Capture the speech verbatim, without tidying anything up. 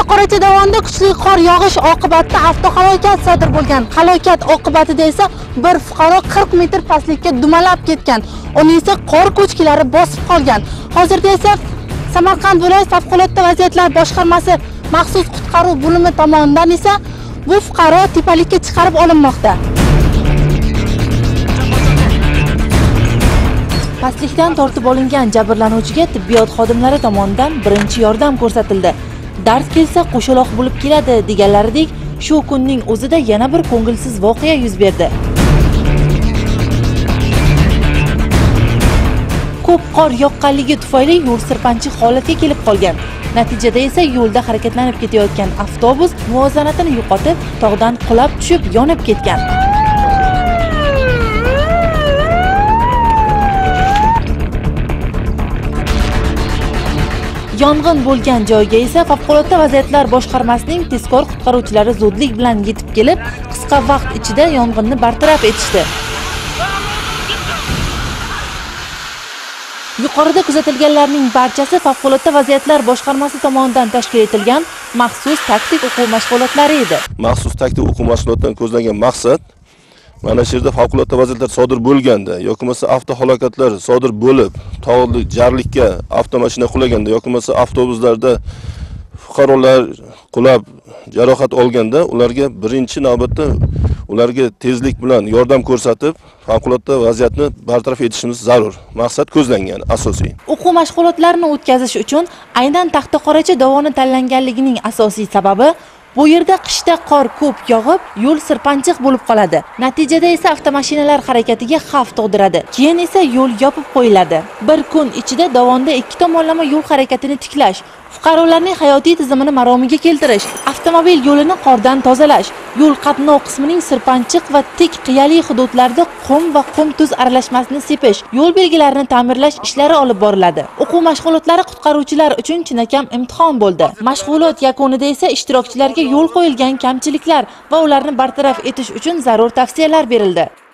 Taxtaqoracha dovonida kuchli qor yog'ish oqibatida avtohalokat sodir bo'lgan. Halokat oqibatida esa bir fuqaro qirq metr pastlikka dumalab ketgan. Uni esa qor ko'chkilari bosib qolgan. Hozirda esa Samarqand viloyat favqulodda vaziyatlar boshqarmasi maxsus qutqaruv bo'limi tomonidan esa bu fuqaro tepalikka chiqarib olinmoqda. Pastlikdan tortib olingan jabrlanuvchiga tibbiyot xodimlari tomonidan birinchi yordam ko'rsatildi. Dard kelsa qo'shaloq bo'lib keladi deganlaridek, shu kunning o'zida yana bir ko'ngilsiz voqea yuz berdi. Ko'p qor yoqqanligi tufayli yo'l sirpanchiq holatga kelib qolgan. Natijada esa yo'lda harakatlanib ketayotgan avtobus muvozanatini yo'qotib, tog'dan qulab tushib, yonib ketgan. Yong'in bo'lgan joyga esa favqulodda vaziyatlar boshqarmasining tezkor qutqaruvchilari zudlik bilan yetib kelib, qisqa vaqt ichida yong'inni bartaraf etishdi. Yuqorida kuzatilganlarning barchasi favqulodda vaziyatlar boshqarmasi tomonidan tashkil etilgan maxsus taktik o'quv mashg'ulotlari edi. Maxsus taktik o'quv mashg'ulotidan ko'zlangan maqsad mana shu yerda favqulodda vaziyatlar sodir bo'lganda yoki bo'lmasa avtohalokatlar sodir bo'lib, tog'lik jarlikka avtomashina qulaganda yoki bo'lmasa avtobuslarda fuqarolar qulab jarohat olganda ularga birinchi navbatda ularga tezlik bilan yordam ko'rsatib, favqulodda vaziyatni bartaraf etishimiz zarur. Maqsad ko'zlangan asosiy. O'quv mashg'ulotlarini o'tkazish uchun aynan Taxtaqoracha dovoni tanlanganligining asosiy sababi bu yerda qishda qor ko'p yog'ib, yo'l sirpanchiq bo'lib qoladi. Natijada esa avtomashinalar harakatiga xavf tug'diradi. Keyin esa yo'l yopib qo'yiladi. Bir kun ichida dovonda ikki tomonlama yo'l harakatini tiklash, fuqarolarning hayotiy tizimini maromiga keltirish, avtomobil yo'lini qordan tozalash, yo'l qatnov qismining sirpanchiq va tik qiyali hududlarida qum va qum tuz aralashmasini sepish, yo'l belgilarini ta'mirlash ishlari olib boriladi. O'quv mashg'ulotlari qutqaruvchilar uchun chinakam imtihon bo'ldi. Mashg'ulot yakunida esa ishtirokchilarga yo'l qo'yilgan kamchiliklar va ularni bartaraf etish uchun zarur tavsiyalar berildi.